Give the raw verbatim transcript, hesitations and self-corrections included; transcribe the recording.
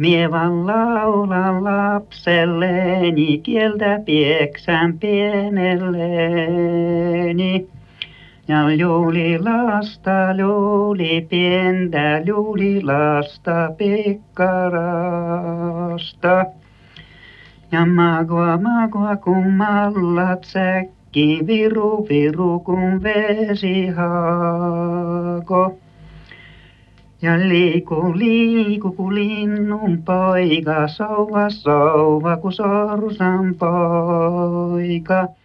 Mie vaan laulan lapselleni, kieltä pieksän pienelleni. Ja luulilasta, luuli pientä, luulilasta pikkarasta. Ja magua, magua, kun mallat säkki, viru, viru, kun vesi haako. Ja liiku, liiku, kun linnun poika, souva, souva, kun sorsan poika.